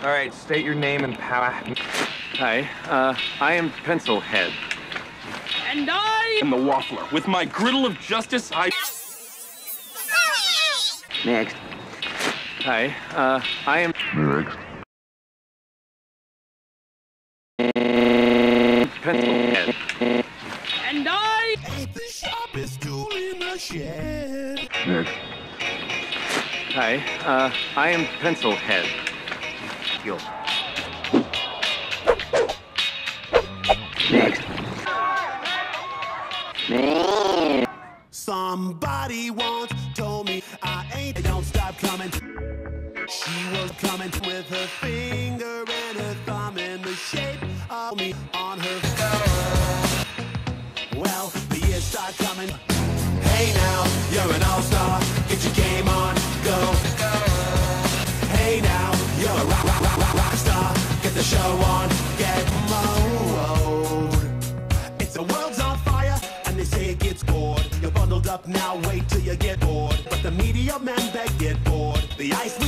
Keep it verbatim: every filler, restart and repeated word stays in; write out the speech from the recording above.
All right, state your name and power. Hi, uh, I am Pencilhead. And I am the Waffler. With my griddle of justice, I... Next. Hi, uh, I am... Next. Pencilhead. And I ain't the sharpest tool in the shed. Next. Hi, uh, I am Pencilhead. Yo. Next. Next. Somebody once told me I ain't, don't stop coming. She was coming with her finger and her thumb in the shape of me on her phone. Well, the years start coming. Hey now, you're an all-star. Get your game on, go. Hey now, you're a rock, rock, rock, rock, rock star. Get the show on, get mowed. It's the world's on fire, and they say it gets bored. You're bundled up now, wait till you get bored. But the media men beg get bored. The ice